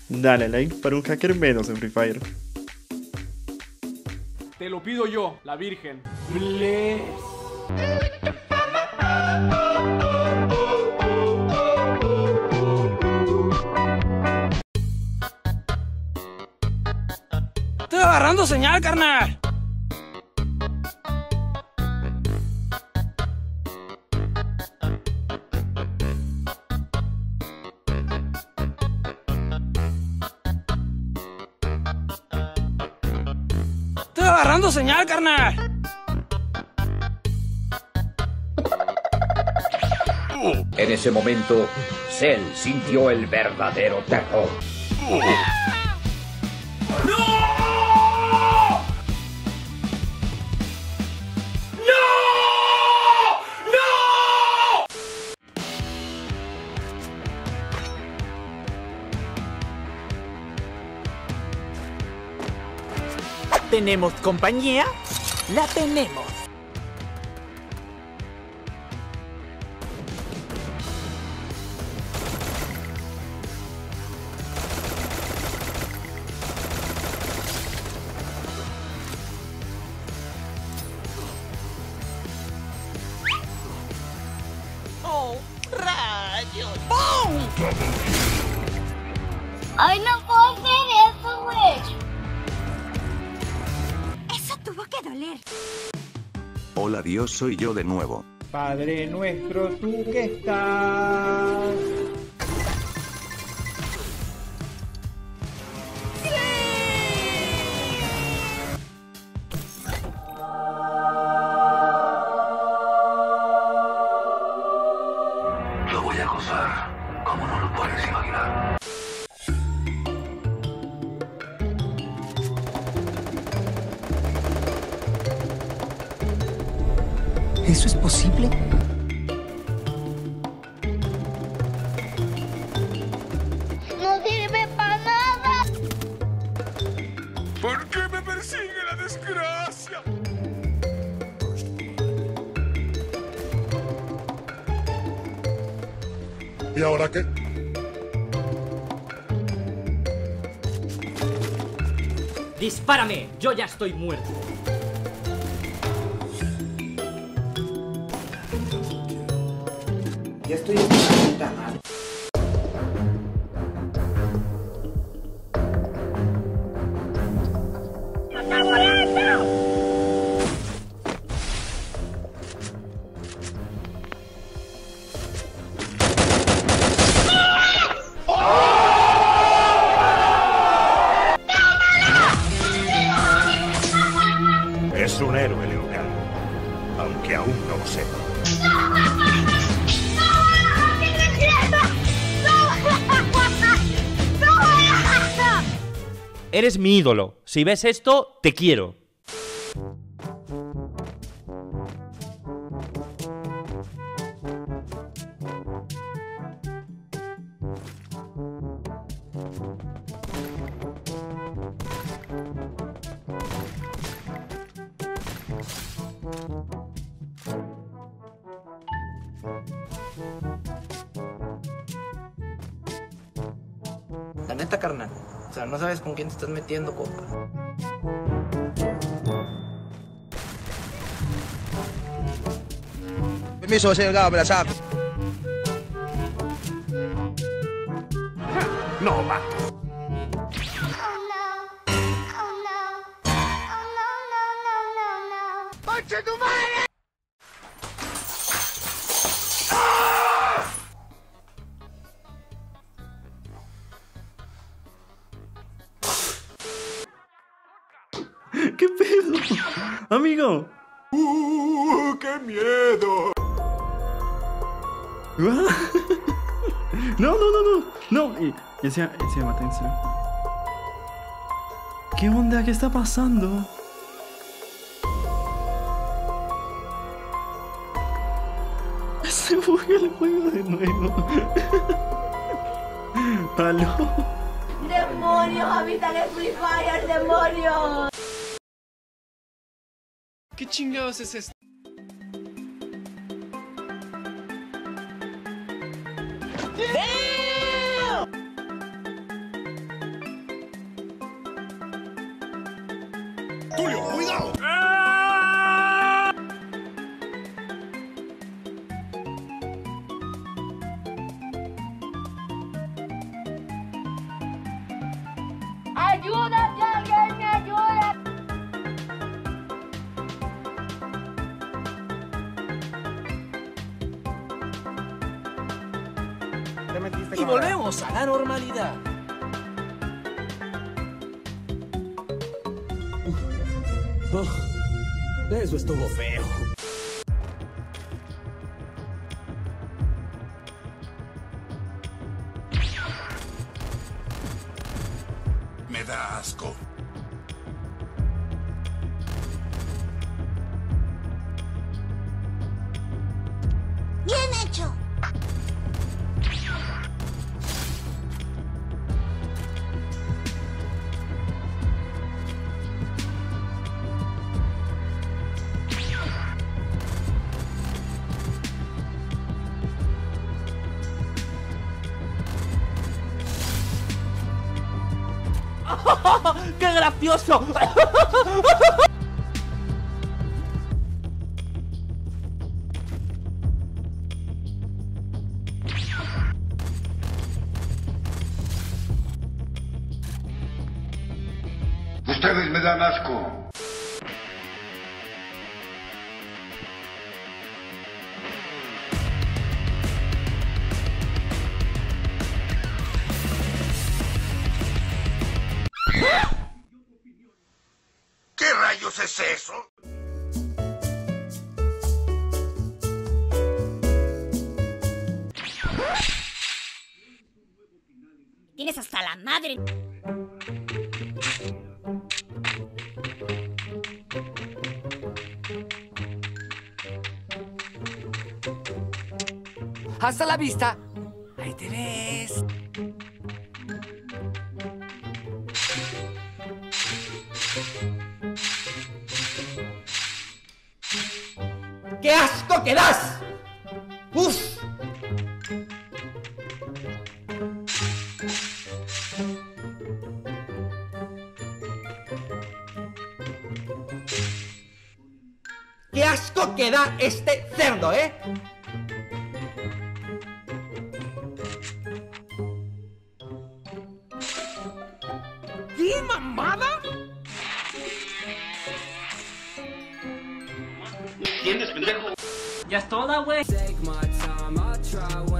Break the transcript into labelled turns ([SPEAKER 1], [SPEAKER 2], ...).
[SPEAKER 1] Dale like para un hacker menos en Free Fire.
[SPEAKER 2] Te lo pido yo, la Virgen. Bless.
[SPEAKER 3] Estoy agarrando señal, carnal. Estoy agarrando señal, carnal.
[SPEAKER 4] En ese momento, Cell sintió el verdadero terror.
[SPEAKER 5] ¿Tenemos compañía? La tenemos. ¡Oh, rayos! ¡Bum!
[SPEAKER 6] ¡Ay, no puedo hacer eso, güey! Eso tuvo que doler.
[SPEAKER 7] Hola Dios, soy yo de nuevo.
[SPEAKER 8] Padre nuestro, tú que estás.
[SPEAKER 9] Lo voy a gozar, como no lo puedes imaginar.
[SPEAKER 5] ¿Eso es posible?
[SPEAKER 6] No sirve para nada.
[SPEAKER 2] ¿Por qué me persigue la desgracia?
[SPEAKER 9] ¿Y ahora qué?
[SPEAKER 3] Dispárame, yo ya estoy muerto.
[SPEAKER 5] Ya estoy en una puta madre.
[SPEAKER 9] Es un héroe, Liu Kang, aunque aún no lo sepa.
[SPEAKER 10] Eres mi ídolo. Si ves esto, te quiero.
[SPEAKER 5] La neta, carnal. O sea, no sabes con quién te estás metiendo, compa.
[SPEAKER 11] Permiso, señor Gabo, me la saco.
[SPEAKER 9] No mato.
[SPEAKER 6] ¡Concha tu madre!
[SPEAKER 1] ¿Qué pedo? Amigo.
[SPEAKER 2] ¡Qué miedo!
[SPEAKER 1] No, no, no, no. No. Y se mata en serio. ¿Qué onda? ¿Qué está pasando? Se fue el juego de nuevo. ¿Aló?
[SPEAKER 6] ¡Demonios habitan en Free Fire, demonios!
[SPEAKER 2] ¿Qué chingados es esto?
[SPEAKER 9] Tulio, cuidado.
[SPEAKER 6] ¡Ayuda, que alguien me ayude!
[SPEAKER 5] Y volvemos a la normalidad. Eso estuvo feo.
[SPEAKER 9] Me da asco.
[SPEAKER 6] ¡Bien hecho!
[SPEAKER 10] ¡Qué gracioso!
[SPEAKER 9] Ustedes me dan asco. ¿Qué rayos es eso?
[SPEAKER 6] Tienes hasta la madre.
[SPEAKER 5] Hasta la vista. Ahí te ves. ¡Qué asco que das! ¡Uf! ¡Qué asco que da este cerdo, eh! ¿Qué mamada?
[SPEAKER 3] Ya es toda, güey.